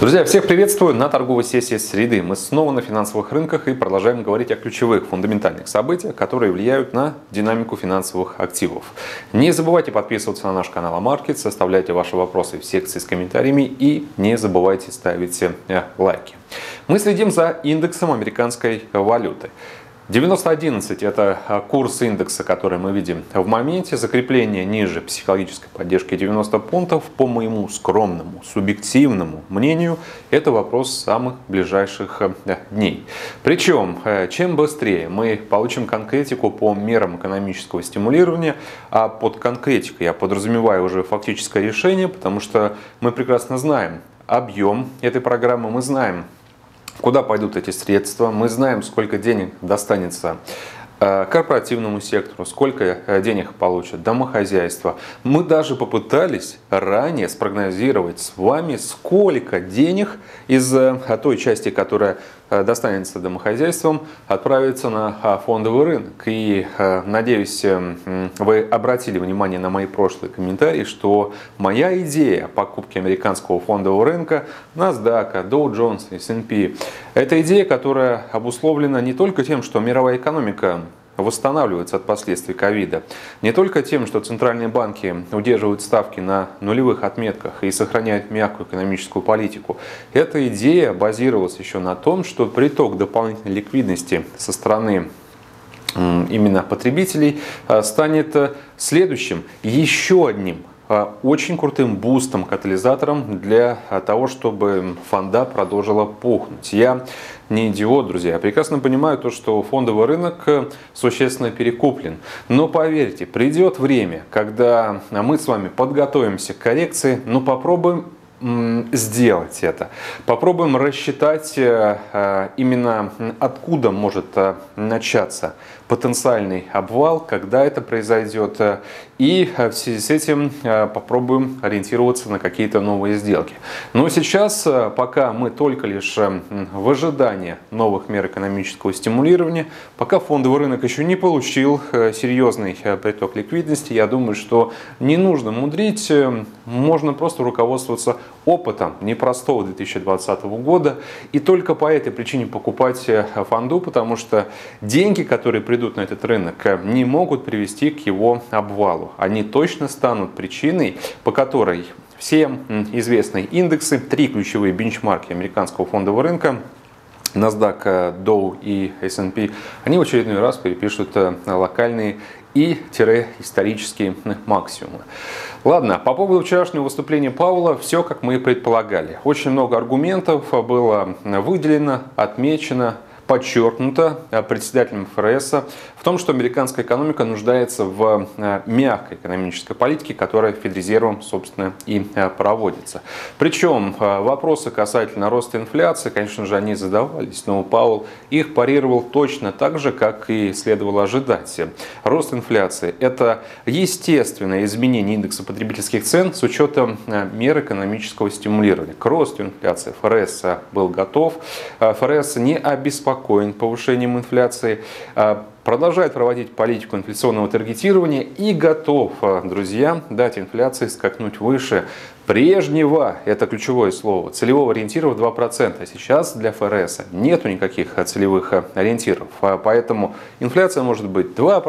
Друзья, всех приветствую на торговой сессии среды. Мы снова на финансовых рынках и продолжаем говорить о ключевых фундаментальных событиях, которые влияют на динамику финансовых активов. Не забывайте подписываться на наш канал Амаркетс, оставляйте ваши вопросы в секции с комментариями и не забывайте ставить лайки. Мы следим за индексом американской валюты. 90.11 – это курс индекса, который мы видим в моменте. Закрепление ниже психологической поддержки 90 пунктов, по моему скромному, субъективному мнению, это вопрос самых ближайших дней. Причем, чем быстрее мы получим конкретику по мерам экономического стимулирования, а под конкретикой я подразумеваю уже фактическое решение, потому что мы прекрасно знаем объем этой программы, мы знаем, куда пойдут эти средства, мы знаем, сколько денег достанется корпоративному сектору, сколько денег получат домохозяйства. Мы даже попытались ранее спрогнозировать с вами, сколько денег из той части, которая достанется домохозяйствам, отправится на фондовый рынок. И надеюсь, вы обратили внимание на мои прошлые комментарии, что моя идея покупки американского фондового рынка, NASDAQ, Dow Jones, S&P, это идея, которая обусловлена не только тем, что мировая экономика восстанавливается от последствий ковида, не только тем, что центральные банки удерживают ставки на нулевых отметках и сохраняют мягкую экономическую политику. Эта идея базировалась еще на том, что приток дополнительной ликвидности со стороны именно потребителей станет следующим, еще одним очень крутым бустом, катализатором для того, чтобы фонда продолжила пухнуть. Я не идиот, друзья. Я прекрасно понимаю то, что фондовый рынок существенно перекуплен. Но поверьте, придет время, когда мы с вами подготовимся к коррекции, но попробуем сделать это. Попробуем рассчитать именно откуда может начаться потенциальный обвал, когда это произойдет. И в связи с этим попробуем ориентироваться на какие-то новые сделки. Но сейчас, пока мы только лишь в ожидании новых мер экономического стимулирования, пока фондовый рынок еще не получил серьезный приток ликвидности, я думаю, что не нужно мудрить, можно просто руководствоваться опытом непростого 2020 года и только по этой причине покупать фонду, потому что деньги, которые придут на этот рынок, не могут привести к его обвалу. Они точно станут причиной, по которой всем известные индексы, три ключевые бенчмарки американского фондового рынка, NASDAQ, Dow и S&P, они в очередной раз перепишут локальные и исторические максимумы. Ладно, по поводу вчерашнего выступления Пауэлла, все как мы и предполагали. Очень много аргументов было выделено, отмечено, подчеркнуто председателем ФРС в том, что американская экономика нуждается в мягкой экономической политике, которая Федрезервом, собственно, и проводится. Причем вопросы касательно роста инфляции, конечно же, они задавались, но Пауэлл их парировал точно так же, как и следовало ожидать. Рост инфляции – это естественное изменение индекса потребительских цен с учетом мер экономического стимулирования. К росту инфляции ФРС был готов, ФРС не обеспокоен повышением инфляции, продолжает проводить политику инфляционного таргетирования и готов, друзья, дать инфляции скакнуть выше прежнего, это ключевое слово, целевого ориентира в 2%. Сейчас для ФРС нету никаких целевых ориентиров, поэтому инфляция может быть 2%,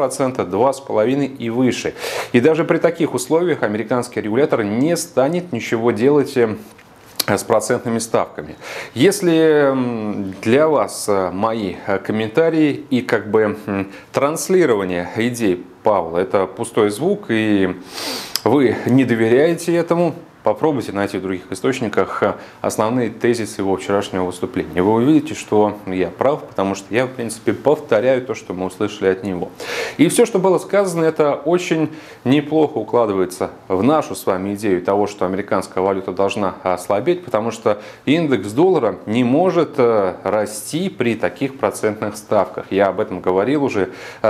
2,5% и выше. И даже при таких условиях американский регулятор не станет ничего делать с процентными ставками. Если для вас мои комментарии и транслирование идей Павла это пустой звук, и вы не доверяете этому, попробуйте найти в других источниках основные тезисы его вчерашнего выступления. Вы увидите, что я прав, потому что я, в принципе, повторяю то, что мы услышали от него. И все, что было сказано, это очень неплохо укладывается в нашу с вами идею того, что американская валюта должна ослабеть, потому что индекс доллара не может расти при таких процентных ставках. Я об этом говорил уже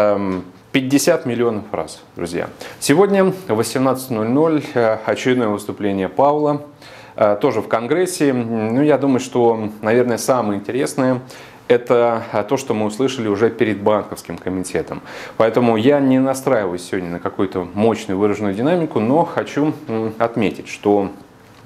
50 миллионов раз, друзья. Сегодня в 18:00 очередное выступление Пауэлла, тоже в Конгрессе. Ну, я думаю, что, наверное, самое интересное это то, что мы услышали уже перед банковским комитетом. Поэтому я не настраиваюсь сегодня на какую-то мощную выраженную динамику, но хочу отметить, что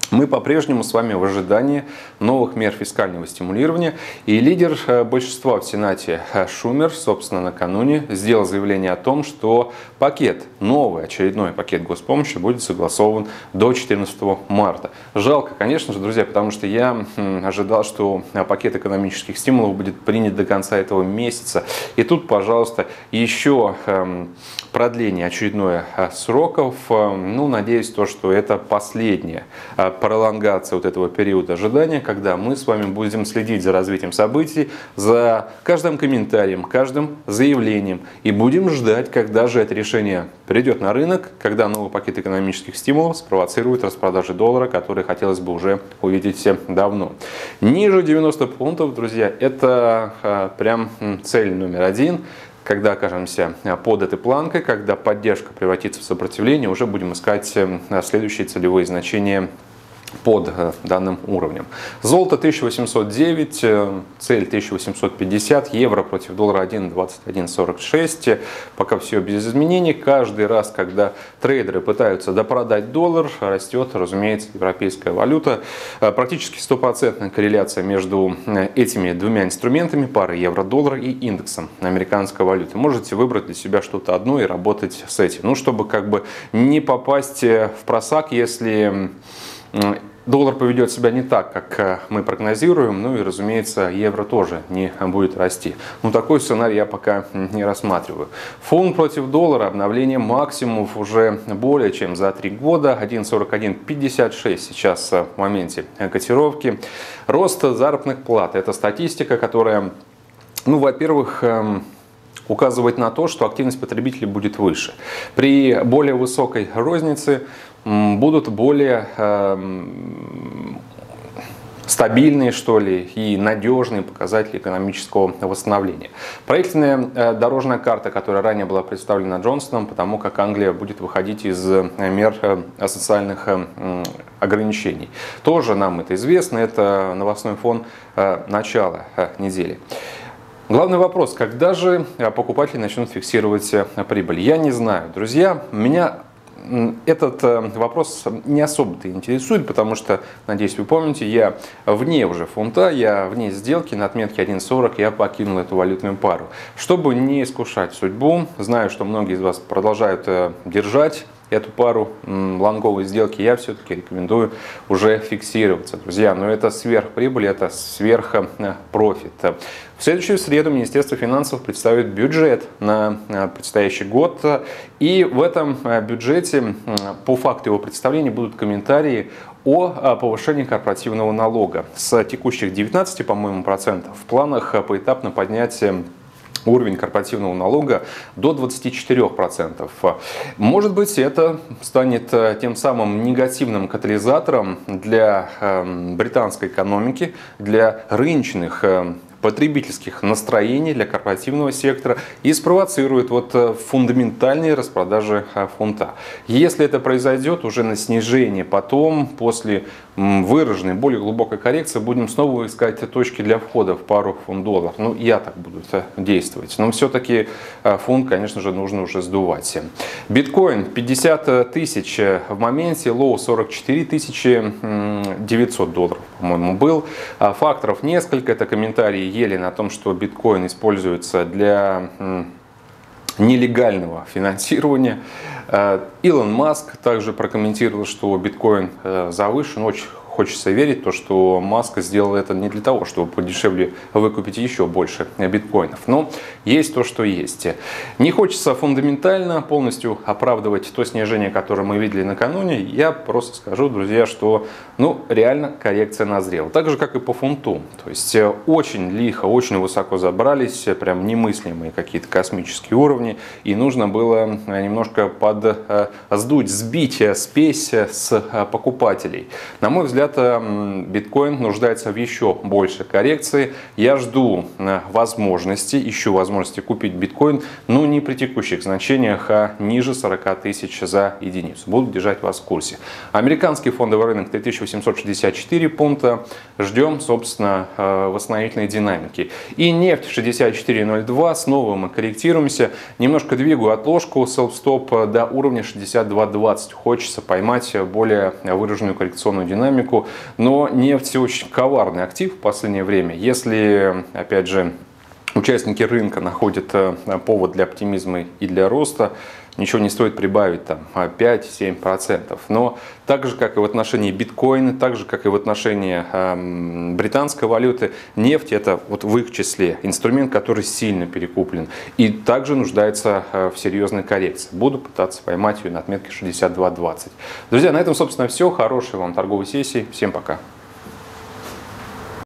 Мы по-прежнему с вами в ожидании новых мер фискального стимулирования. И лидер большинства в Сенате Шумер, собственно, накануне сделал заявление о том, что новый очередной пакет госпомощи будет согласован до 14 марта. Жалко, конечно же, друзья, потому что я ожидал, что пакет экономических стимулов будет принят до конца этого месяца. И тут, пожалуйста, еще продление очередное сроков. Надеюсь, что это последняя пролонгация вот этого периода ожидания, когда мы с вами будем следить за развитием событий, за каждым комментарием, каждым заявлением и будем ждать, когда же это решение придет на рынок, когда новый пакет экономических стимулов спровоцирует распродажи доллара, которые хотелось бы уже увидеть давно. Ниже 90 пунктов, друзья, это прям цель номер один. Когда окажемся под этой планкой, когда поддержка превратится в сопротивление, уже будем искать следующие целевые значения под данным уровнем. Золото 1809, цель 1850, евро против доллара 1.2146. Пока все без изменений. Каждый раз, когда трейдеры пытаются допродать доллар, растет, разумеется, европейская валюта. Практически стопроцентная корреляция между этими двумя инструментами, парой евро-доллар и индексом американской валюты. Можете выбрать для себя что-то одно и работать с этим. Чтобы не попасть в просак, если доллар поведет себя не так, как мы прогнозируем, и, разумеется, евро тоже не будет расти. Такой сценарий я пока не рассматриваю. Фунт против доллара, обновление максимумов уже более чем за 3 года, 1.4156 сейчас в моменте котировки. Рост заработных плат, это статистика, которая, во-первых, указывает на то, что активность потребителей будет выше. При более высокой рознице будут более стабильные, и надежные показатели экономического восстановления. Правительственная дорожная карта, которая ранее была представлена Джонсоном, потому как Англия будет выходить из мер социальных ограничений. Тоже нам это известно, это новостной фон начала недели. Главный вопрос, когда же покупатели начнут фиксировать прибыль? Я не знаю, друзья, меня этот вопрос не особо-то интересует, потому что, надеюсь, вы помните, я вне уже фунта, я вне сделки на отметке 1.40, я покинул эту валютную пару. Чтобы не искушать судьбу, знаю, что многие из вас продолжают держать эту пару лонговой сделки, я все-таки рекомендую уже фиксироваться, друзья. Но это сверхприбыль, это сверхпрофит. В следующую среду Министерство финансов представит бюджет на предстоящий год. И в этом бюджете, по факту его представления, будут комментарии о повышении корпоративного налога с текущих 19, по-моему, процентов в планах поэтапно поднять уровень корпоративного налога до 24%. Может быть, это станет тем самым негативным катализатором для британской экономики, для рыночных потребительских настроений, для корпоративного сектора и спровоцирует фундаментальные распродажи фунта. Если это произойдет уже на снижение, потом после выраженной, более глубокой коррекции будем снова искать точки для входа в пару фунт-доллар. Я так буду действовать. Но все-таки фунт, конечно же, нужно уже сдувать. Биткоин 50 тысяч в моменте, лоу 44 900 долларов, по-моему, был. Факторов несколько. Это комментарии Елена о том, что биткоин используется для нелегального финансирования. Илон Маск также прокомментировал, что биткоин завышен. Очень хочется верить, что Маск сделал это не для того, чтобы подешевле выкупить еще больше биткоинов. Но есть то, что есть. Не хочется фундаментально полностью оправдывать то снижение, которое мы видели накануне. Я просто скажу, друзья, что реально коррекция назрела. Так же, как и по фунту. То есть очень лихо, очень высоко забрались, прям немыслимые какие-то космические уровни. И нужно было немножко сбить спесь с покупателей. На мой взгляд, ребята, биткоин нуждается в еще большей коррекции. Я жду возможности, ищу возможности купить биткоин, но не при текущих значениях, а ниже 40 тысяч за единицу. Буду держать вас в курсе. Американский фондовый рынок 3864 пункта. Ждем, собственно, восстановительной динамики. И нефть 64.02. Снова мы корректируемся. Немножко двигаю отложку селф-стоп до уровня 62.20. Хочется поймать более выраженную коррекционную динамику. Но нефть очень коварный актив в последнее время. Если, опять же, участники рынка находят повод для оптимизма и для роста, ничего не стоит прибавить там 5-7%. Но так же, как и в отношении биткоина, так же, как и в отношении британской валюты, нефть — это вот в их числе инструмент, который сильно перекуплен и также нуждается в серьезной коррекции. Буду пытаться поймать ее на отметке 62.20. Друзья, на этом, собственно, все. Хорошей вам торговой сессии. Всем пока.